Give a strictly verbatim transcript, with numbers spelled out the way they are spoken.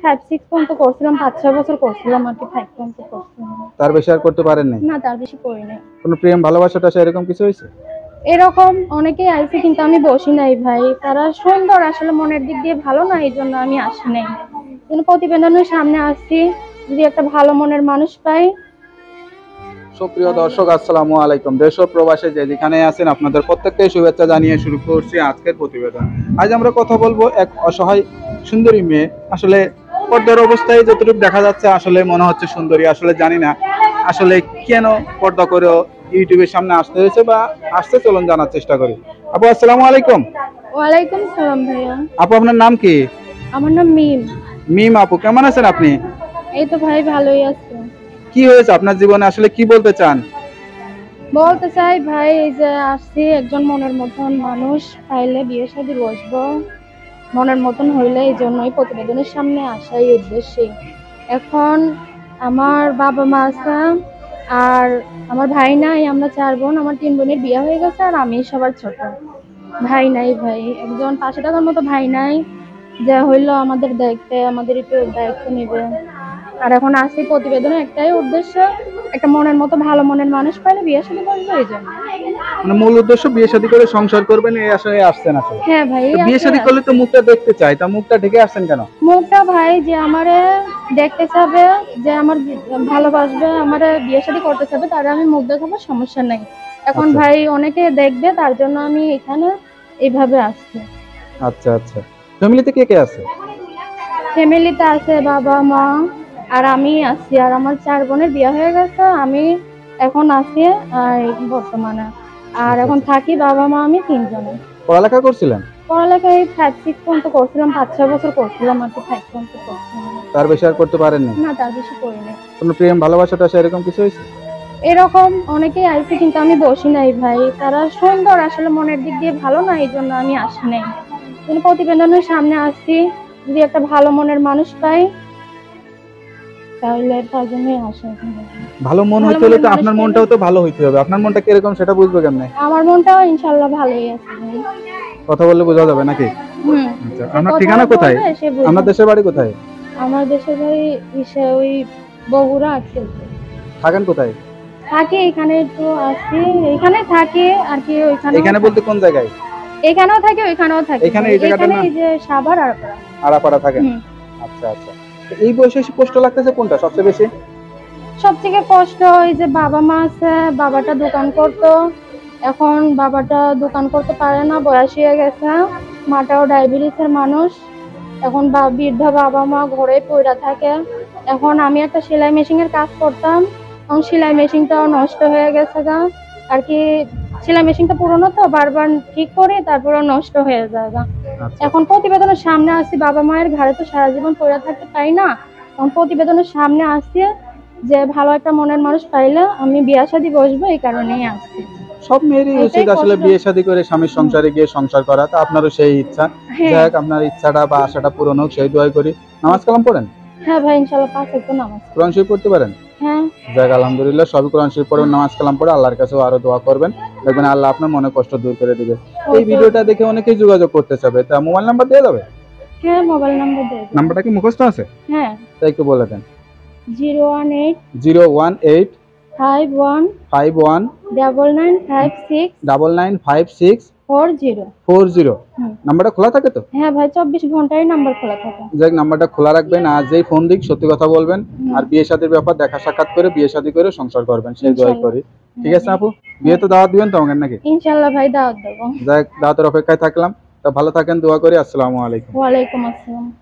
Five six পর্যন্ত করছিলাম, পাঁচ ছয় বছর করছিলাম আর কি, ফাইভ পর্যন্ত করছিলাম। তার বেশি আর করতে পারেন নাই? না, তার বেশি করি নাই। কোনো প্রেম ভালোবাসাটা সেরকম কিছু হয়েছে? এরকম অনেকেই আইছে কিন্তু আমি বসি নাই ভাই, তারা সুন্দর আসলে মনের দিক দিয়ে ভালো না, এই জন্য আমি আসি নাই। কিন্তু প্রতিবেদনের সামনে আসছি, যদি একটা ভালো মনের মানুষ পাই। সুপ্রিয় দর্শক, আসসালামু আলাইকুম। দেশ ও প্রবাসে যে যেখানে আছেন আপনাদের প্রত্যেককে শুভেচ্ছা জানিয়ে শুরু করছি আজকের প্রতিবেদন। আজ আমরা কথা বলবো এক অসহায় সুন্দরী মেয়ে। আসলে পর্দার অবস্থায় যতটুকু দেখা যাচ্ছে আসলে মনে হচ্ছে সুন্দরী, আসলে জানি না আসলে কেন পর্দা করে ইউটিউবের সামনে আসতে হয়েছে বা আসতে, চলুন জানার চেষ্টা করি। আপু আসসালামু আলাইকুম। ওয়ালাইকুম সালাম ভাইয়া। আপু আপনার নাম কি? আমার নাম মিম। মিম আপু, কেমন আছেন আপনি? এই তো ভাই ভালোই আছি। কি হয়েছে আপনার জীবনে, আসলে কি বলতে চান? বলতে চাই ভাই, এই যে আসছি, একজন মনের মতন মানুষ পাইলে বিয়ে শাদী বসবো, মনের মতন হইলে, এই জন্যই প্রতিবেদনের সামনে আসা, এই উদ্দেশ্যে। এখন আমার বাবা মা আছে আর আমার ভাই নাই, আমরা চার বোন, আমার তিন বোনের বিয়ে হয়ে গেছে আর আমি সবার ছোট। ভাই নাই ভাই, একজন পাশে থাকার মতো ভাই নাই যে হইলো আমাদের দেখতে, আমাদের একটু দায়িত্ব নেবে। আর এখন আসি প্রতিবেদনে একটাই উদ্দেশ্য, একটা মনের মতো ভালো মনের মানুষ পাইলে বিয়ে শাদী করবো, এই জন্য। মানে মূল উদ্দেশ্য বিয়ে শাদী করে সংসার করবেন, এই আশায় আসছেন আসলে? হ্যাঁ ভাই, তো বিয়ে শাদী করলে তো মুখটা দেখতে চাই, তা মুখটা ঢেকে আসছেন কেন? মুখটা ভাই যে আমারে দেখতে চাবে, যে আমার ভালোবাসবে, আমারে বিয়ে শাদী করতে চাবে, তার আমি মুখ দেখাবো, সমস্যা নাই। এখন আচ্ছা। ভাই অনেকে দেখবে, তার জন্য আমি এখানে এইভাবে আসছি। আচ্ছা আচ্ছা, ফ্যামিলিতে কে কে আছে? ফ্যামিলিতে আছে বাবা মা আর আমি আছি, আর আমার চার বোনের বিয়ে হয়ে গেছে, আমি এখন আছি আর বর্তমানে। আর এখন থাকি বাবা মা আমি তিনজনে। পড়ালেখা করছিলেন? পড়ালেখায় ফাইভ সিক্স পর্যন্ত করছিলাম, পাঁচ ছয় বছর করছিলাম আর কি, ফাইভ পর্যন্ত করছিলাম। তার বেশি আর করতে পারেন নাই? না, তার বেশি করি নাই। কোনো প্রেম ভালোবাসাটা সেরকম কিছু হয়েছে? এরকম অনেকেই আইছে কিন্তু আমি বসি নাই ভাই, তারা সুন্দর আসলে মনের দিক দিয়ে ভালো না, এই জন্য আমি আসি নাই। কিন্তু প্রতিবেদনের সামনে আসছি, যদি একটা ভালো মনের মানুষ পাই তাহলে তার জন্যই আসা। ভালো মন হইতে হলে তো আপনার মনটাও তো ভালো হইতে হবে। আপনার মনটা কিরকম সেটা বুঝবো কেমনে? আমার মনটাও ইনশাআল্লাহ ভালোই আছে ভাই। কথা বললে বোঝা যাবে নাকি? হুম। আচ্ছা, আপনার ঠিকানা কোথায়? আপনার দেশের বাড়ি কোথায়? আমার দেশের বাড়ি ইসে ওই বগুড়া আটকেল। থাকেন কোথায়? থাকি এখানে, একটু আসি, এখানে থাকি আর কি। ওইখানে এখানে বলতে কোন জায়গায়? এখানেও থাকি, ওইখানেও থাকি। এখানে এই জায়গাটার নাম? এই যে সাভার আড়াপাড়া। আড়াপাড়া থাকেন? আচ্ছা আচ্ছা। এই বয়সে এসে কষ্ট লাগতেছে কোনটা সবচেয়ে বেশি? সবথেকে কষ্ট ওই যে বাবা মা আছে, বাবাটা দোকান করতো, এখন বাবাটা দোকান করতে পারে না, বয়স হয়ে গেছে, মাটাও ডায়াবেটিসের মানুষ, এখন বৃদ্ধ বাবা মা ঘরে পড়ে থাকে। এখন আমি একটা সেলাই মেশিনের কাজ করতাম, এখন সেলাই মেশিনটাও নষ্ট হয়ে গেছে গা আর কি। সেলাই মেশিনটা পুরোনো তো, বারবার ঠিক করে তারপরে নষ্ট হয়ে যায় গা। এখন প্রতিবেদনের সামনে আসছি, বাবা মায়ের ঘরে তো সারা জীবন পড়ে থাকতে পাই না, এখন প্রতিবেদনের সামনে আসছি যে ভালো একটা মনের মানুষ পাইলে আমি বিয়ে শাদী বসবো, এই কারণেই আসছি। সব মেয়েরই উচিত আসলে বিয়ে শাদী করে স্বামীর সংসারে গিয়ে সংসার করা। তা আপনারও সেই ইচ্ছা, যাক আপনার ইচ্ছাটা বা আশাটা পূরণ হোক, সেই দোয়াই করি। নামাজ কালাম পড়েন? হ্যাঁ ভাই, ইনশাআল্লাহ পাঁচ ওয়াক্ত নামাজ। কোরআন শরীফ পড়তে পারেন? হ্যাঁ। যাক আলহামদুলিল্লাহ, সবই কোরআন শরীফ পড়বেন, নামাজ কালাম পড়ে আল্লাহর কাছেও আরো দোয়া করবেন, দেখবেন আল্লাহ আপনার মনে কষ্ট দূর করে দিবে। এই ভিডিওটা দেখে অনেকেই যোগাযোগ করতে চাবে, তা মোবাইল নাম্বার দিয়ে যাবে? হ্যাঁ, মোবাইল নাম্বার দিয়ে দেব। নাম্বারটা কি মুখস্থ আছে? হ্যাঁ। তাই একটু বলে দেন। Zero one eight zero one eight five one five one double nine five six double nine five six four zero four zero. নাম্বারটা খোলা থাকে তো? হ্যাঁ ভাই, চব্বিশ ঘন্টায় নাম্বার খোলা থাকে। যাক, নাম্বারটা খোলা রাখবেন, আর যেই ফোন দিক সত্যি কথা বলবেন, আর বিয়ে শাদীর ব্যাপার দেখা সাক্ষাৎ করে বিয়ে শাদী করে সংসার করবেন, সেই দোয়াই করি। ঠিক আছে আপু, বিয়ে তো দাওয়াত দিবেন তো আমাকে নাকি? ইনশাআল্লাহ ভাই, দাওয়াত দেবো। যাক, দাওয়াতের অপেক্ষায় থাকলাম। তা ভালো থাকেন, দোয়া করি। আসসালামু আলাইকুম। ওয়ালাইকুম আসসালাম।